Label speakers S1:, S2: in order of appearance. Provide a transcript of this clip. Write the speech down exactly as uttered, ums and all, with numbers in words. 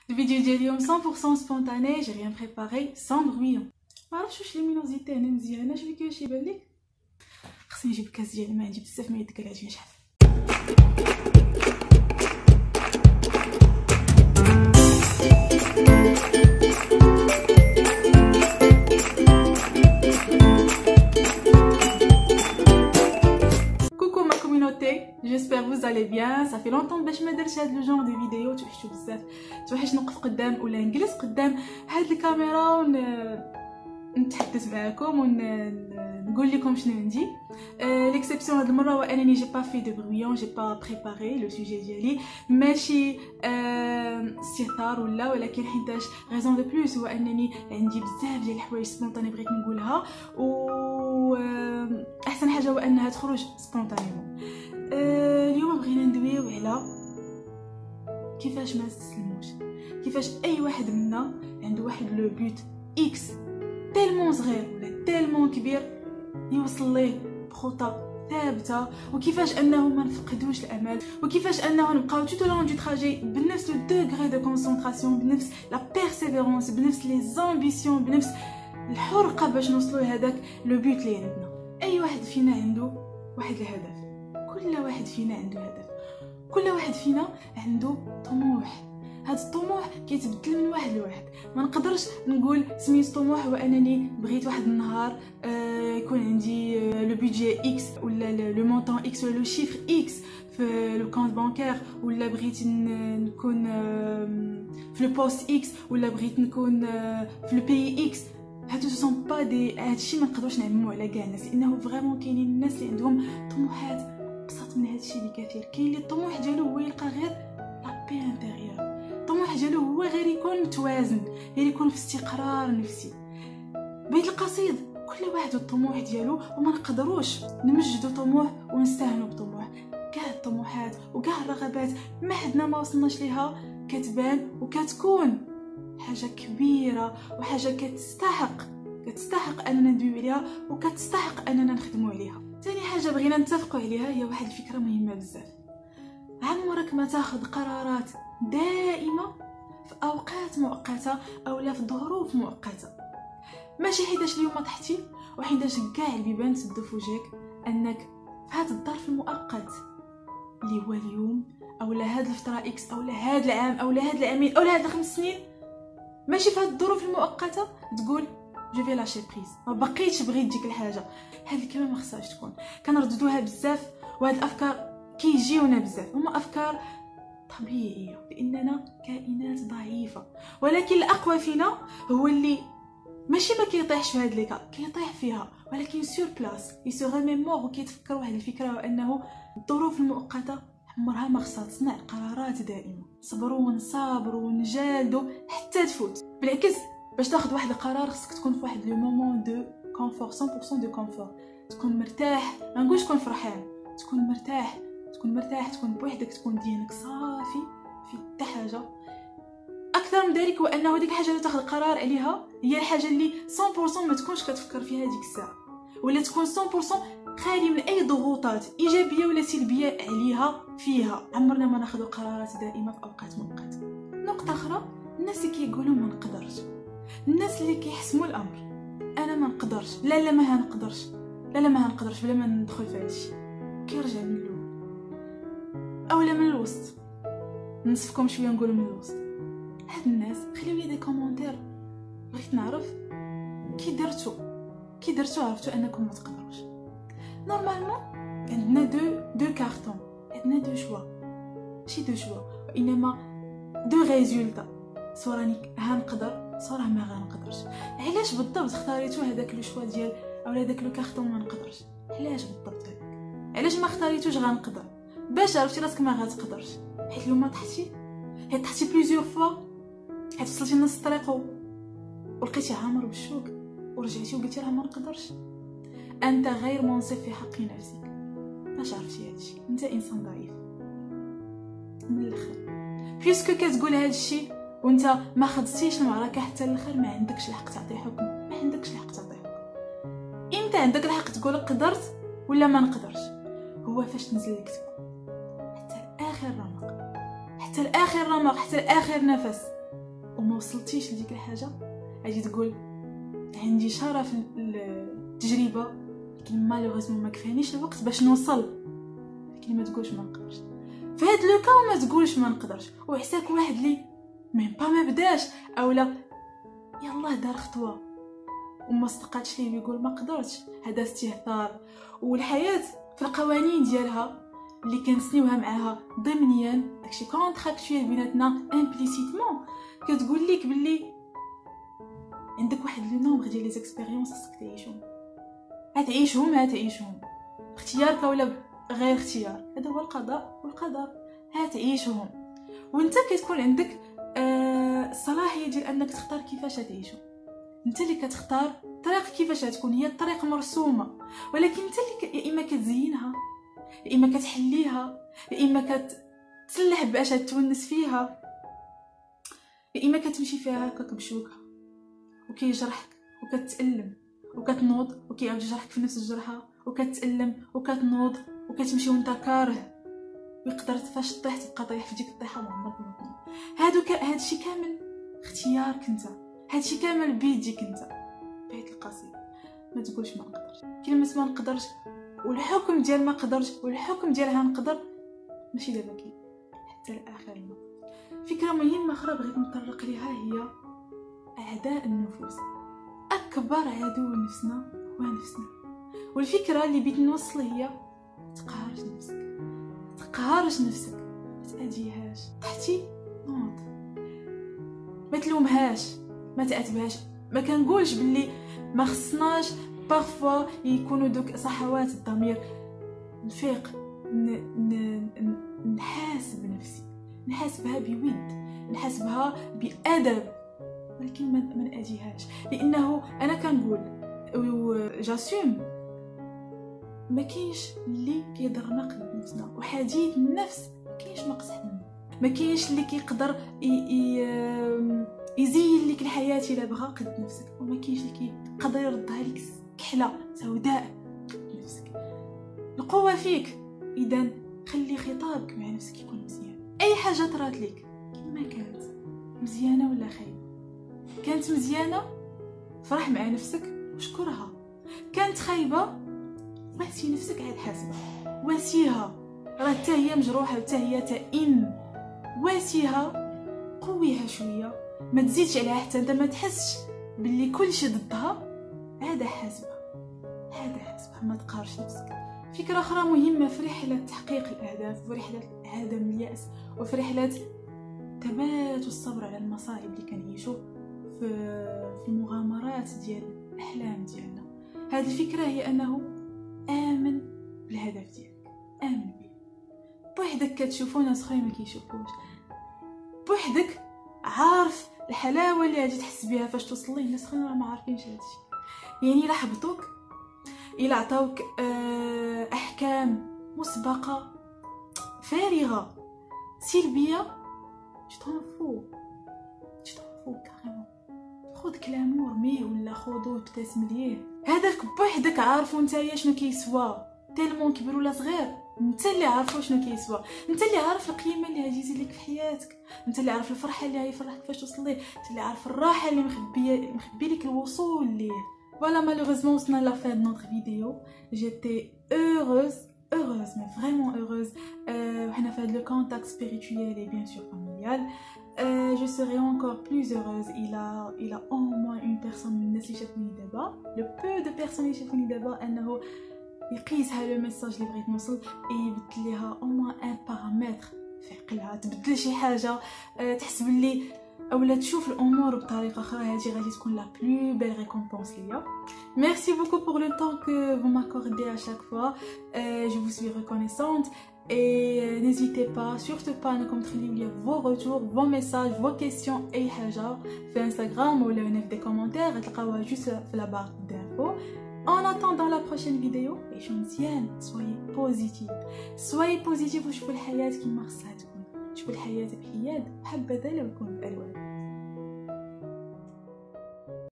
S1: الفيديو ديال اليوم مية بالمية سبونتاني، جي ريان بريباري سان برويون. ما عرفتش واش لومينوزيتي هنا مزيانه، شوفي كيفاش يبان لك. خصني نجيب كاس ديال الماء، عندي بزاف ما يتكلاتش شحال. J'espère que vous allez bien. Ça fait longtemps باش ما درتش هاد لو جونغ دو فيديو. توحشوا بزاف، توحش نوقف قدام ولا نجلس قدام هاد الكاميرا ون نتحدث معكم ونقول لكم شنو عندي. ليكسيبسيون هاد المره هو انني جي با في دو برويون، جي با بريباري لو سوجي ديالي، ماشي استهتار ولا، ولكن حيتاش غيزون دو بلوس هو انني عندي بزاف ديال الحوايج سبونطاني بغيت نقولها، و احسن حاجه هو انها تخرج سبونطانيمون. اليوم بغينا ندويو على كيفاش ما نستسلموش، كيفاش اي واحد منا عنده واحد لو بوت اكس تيلمون صغير ولا تيلمون كبير يوصل ليه بخطى ثابته، وكيفاش انه ما نفقدوش الامل، وكيفاش انه نبقاو توت لون دو تراجي بنفس لو دوغري دو كونسونطراسيون، بنفس لا بيرسيفيرونس، بنفس لي زامبيسيون، بنفس الحرقه باش نوصلوا لهذاك لو بوت اللي عندنا. اي واحد فينا عنده واحد الهدف، كل واحد فينا عنده هدف، كل واحد فينا عنده طموح. هذا الطموح كيتبدل من واحد لواحد. ما نقدرش نقول سميت طموح هو انني بغيت واحد النهار آه يكون عندي آه لو بودجي اكس ولا لو مونطون اكس ولا لو شيفر اكس في لو كونت بانكير، ولا بغيت نكون آه في لو بوست اكس، ولا بغيت نكون آه في لو بي اكس. هادو سون با دي هادشي ما نقدروش نعممو على كاع الناس، لانه فريمون كاينين الناس اللي عندهم طموحات ابسط من هادشي بكثير. كاين اللي الطموح ديالو هو يلقى غير لا بي انتيريور، الطموح ديالو هو غير يكون متوازن، غير يكون في استقرار نفسي. بيت القصيد كل واحد الطموح ديالو، وما نقدروش نمجدوا طموح ونستهنوا بطموح. كاع الطموحات وكاع الرغبات ما حدنا ما وصلناش ليها كتبان وكتكون حاجه كبيره وحاجه كتستحق كتستحق اننا ندويو عليها وكتستحق اننا نخدموا عليها. ثاني حاجه بغينا نتفقوا عليها هي واحد الفكره مهمه بزاف. عمرك ما تاخذ قرارات دائمه في اوقات مؤقته او لا في ظروف مؤقته. ماشي حيتاش اليوم طحتي وحيتاش كاع البيبان تسدوا في وجهك انك في هذا الظرف المؤقت اللي هو اليوم او لا هاد الفتره اكس او لا هاد العام او لا هاد العامين او لا هاد الخمس سنين، ماشي في هاد الظروف المؤقته تقول جو في لاشي بريز، ما بقيتش بغيت ديك الحاجه. هاد الكلمه ما خصهاش تكون، كنرددوها بزاف، وهاد الافكار كيجيونا بزاف، هما افكار طبيعيه لاننا كائنات ضعيفه. ولكن الاقوى فينا هو اللي ماشي ما كيطيحش في هاد ليكا، كيطيح فيها ولكن سور بلاص يسو ريميمور وكيتفكر واحد الفكره، وانه الظروف المؤقته عمرها ما خصها تصنع قرارات دائمه. صبروا ونصابروا ونجالدوا حتى تفوت. بالعكس باش تاخذ واحد القرار خصك تكون في واحد لو مومون دو كونفور، مية بالمية دو كونفور، تكون مرتاح. ما نقولش تكون فرحان، تكون مرتاح، تكون مرتاح، تكون بوحدك، تكون ديالك صافي في حتى حاجه. اكثر من ذلك هو انه ديك الحاجه اللي تاخذ قرار عليها هي الحاجه اللي مية بالمية ما تكونش كتفكر فيها ديك الساعه، ولا تكون مية بالمية خالي من اي ضغوطات ايجابيه ولا سلبيه عليها فيها. عمرنا ما ناخذ قرارات دائمه في اوقات مؤقته. نقطه اخرى، الناس اللي كيقولوا ما نقدرش، الناس اللي كيحسموا الامر انا ما نقدرش، لا لا ما هنقدرش، لا لا ما هنقدرش بلا ما ندخل في هادشي، كيرجع من الاول اولا من الوسط. نصفكم شويه نقول من الوسط. هاد الناس خليو لي دي كومونتير، بغيت نعرف كي درتو كي درتو عرفتوا انكم ما تقدروش. نورمالمون عندنا دو دو كارطون، عندنا دو شوا، ماشي دو شوا وانما دو ريزولتا، سوا راني هنقدر سوا ما غنقدرش. علاش بالضبط اختاريتو هذاك لو شوا ديال او هذاك لو كارطون ما نقدرش؟ علاش بالضبط هذاك؟ علاش ما اختاريتوش غنقدر؟ باش عرفتي راسك ما غتقدرش. حيت اليوم طحتي، حيت طحتي بليزيور فوا، حيت وصلتي لنص الطريق ولقيتي عامر بالشوك ورجعتي وقلتي راه ما نقدرش. انت غير منصف في حق نفسك. باش عرفتي هادشي؟ انت انسان ضعيف من الاخر. بيسكو كتقول هادشي وانت ما خدتيش المعركه حتى الاخر، ما عندكش الحق تعطي حكم، ما عندكش الحق تعطي حكم. امتى عندك الحق تقول قدرت ولا ما نقدرش؟ هو فاش تنزل الكتب حتى اخر رمق، حتى الاخر رمق، حتى اخر نفس وما وصلتيش لديك الحاجه غادي تقول عندي شرف التجربه لكن مالوغيزمون ما كفانيش الوقت باش نوصل، لكن ما تقولش ما نقدرش في هاد لو كا، وما تقولش ما نقدرش وعساك واحد لي ميم با ما بداش اولا يلا دار خطوه وما صدقاتش ليه يقول ما قدرتش. هذا استهتار. والحياه في القوانين ديالها اللي كنسنيوها معاها ضمنيا داكشي كونتراكتويل بيناتنا امبليسيتمون كتقول لك باللي عندك واحد لو نومبر ديال لي زيكسبيريونس خصك تعيشهم، غتعيشهم غتعيشهم اختيارك ولا غير اختيار، هذا هو القضاء والقدر، هتعيشهم. وانت كتكون عندك آه الصلاحيه ديال انك تختار كيفاش تعيشهم. انت اللي كتختار الطريق كيفاش تكون، هي الطريق مرسومه، ولكن انت اللي ك... يا اما كتزينها يا اما كتحليها يا اما كتسلح باش تونس فيها يا اما كتمشي فيها هكاك بشوكه وكيجرحك وكتألم وكتنوض وكيعاود يجرحك في نفس الجرحه وكتألم وكتنوض وكتمشي وانت كاره، ويقدر فاش طيح تبقى طايح في ديك الطيحه ما عمرك ما تنوض. هادو ك... هادشي كامل اختيارك انت، هادشي كامل بيديك انت. بيت القصيده ما تقولش ما نقدرش، كلمه ما نقدرش والحكم ديال ما قدرش والحكم ديالها نقدر ماشي دابا كي حتى لاخر المطاف. فكره مهمه اخرى بغيت نطرق ليها هي اعداء النفوس. اكبر عدو لنفسنا هو نفسنا، والفكره اللي بغيت نوصل هي تقهرش نفسك، تقهرش نفسك، ما تأذيهاش. طحتي نوض، ما تلومهاش، ما تعاتبهاش. ما كنقولش باللي ما خصناش بارفوا يكونوا دوك صحوات الضمير، نفيق نحاسب نفسي، نحاسبها بود، نحاسبها بأدب، ولكن ما نأذيهاش. لانه انا كنقول جاسوم ما كاينش اللي كيضرنا قلب نفسنا، وحديث النفس ما كاينش ناقص منه، ما كاينش اللي كيقدر يزين لك الحياه الا بغى قد نفسك، وما كاينش اللي كيقدر يردها لك كحله سوداء قد نفسك. القوه فيك، اذا خلي خطابك مع نفسك يكون مزيان. اي حاجه طرات لك كما كانت مزيانه ولا خايبه، كانت مزيانه فرح مع نفسك وشكرها، كانت خايبه واسي نفسك عاد حاسبها، واسيها، راه حتى هي مجروحه وحتى هي تئن، واسيها، قويها شويه، ما تزيدش عليها حتى انت ما تحسش باللي كلشي ضدها، عاد حاسبها، عاد حاسبها، ما تقهرش نفسك. فكره اخرى مهمه في رحله تحقيق الاهداف، وفي رحله عدم الياس، وفي رحله ثبات والصبر على المصاعب اللي كنعيشوا في في المغامرات ديال الاحلام ديالنا. هذه الفكره هي انه امن بالهدف ديالك، امن به. بوحدك كتشوفو ناس اخرين ما كيشوفوش، بوحدك عارف الحلاوه اللي غادي تحس بها فاش توصل ليه، الناس اخرين راه ما عارفينش هادشي. يعني الا حبطوك، الا عطاوك احكام مسبقه فارغه سلبيه، تطنفو تطنفو كاريمون، خذ كلامو ورميه ولا خذو وابتسم ليه. هذاك بوحدك عارفو نتايا شنو كيسوى، تالمون كبر ولا صغير، انت اللي عارفو شنو كيسوى، انت اللي عارف القيمه اللي غادي يزيد لك في حياتك، انت اللي عارف الفرحه اللي غيفرحك فاش توصل ليه، انت اللي عارف الراحه اللي مخبيه مخبي لك الوصول ليه. Voilà, malheureusement, on a la fin de notre vidéo. J'étais heureuse, heureuse, mais vraiment heureuse. Euh, on a fait le contact spirituel et bien sûr familial. Euh, je serai encore plus heureuse. Il a, il a au moins une personne من الناس اللي شافوني دابا. Le peu de personnes اللي شافوني دابا أنه يقيسها لو ميساج اللي بغيت نوصل، يبدل ليها au moins un paramètre في عقلها، تبدل شي حاجة، تحسب لي اولا تشوف الامور بطريقه اخرى. هذه غادي تكون لا بلو بيل ريكومبونس ليا. Merci beaucoup pour le temps que vous m'accordez à chaque fois. Euh, je vous suis reconnaissante et euh, n'hésitez pas, surtout pas انكم تخليو لي vos retours, vos messages, vos questions اي حاجه في انستغرام ولا هنا في دي كومونتير غتلقاوها جوست في لا بار d'infos. En attendant la prochaine vidéo, عيشوا مزيان، soyez positive, soyez positive وشوفوا الحياه كيما خصها تكون، شوفوا الحياه بحياد، حبذا لو يكون بالوان.